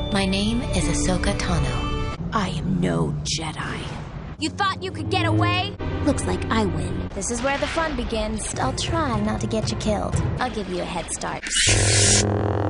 My name is Ahsoka Tano. I am no Jedi. You thought you could get away? Looks like I win. This is where the fun begins. I'll try not to get you killed. I'll give you a head start.